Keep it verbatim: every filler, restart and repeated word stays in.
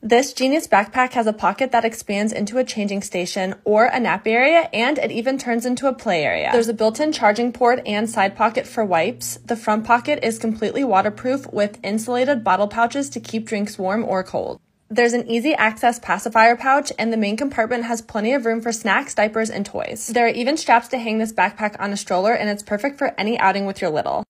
This Genius backpack has a pocket that expands into a changing station or a nap area, and it even turns into a play area. There's a built-in charging port and side pocket for wipes. The front pocket is completely waterproof with insulated bottle pouches to keep drinks warm or cold. There's an easy access pacifier pouch, and the main compartment has plenty of room for snacks, diapers, and toys. There are even straps to hang this backpack on a stroller, and it's perfect for any outing with your little.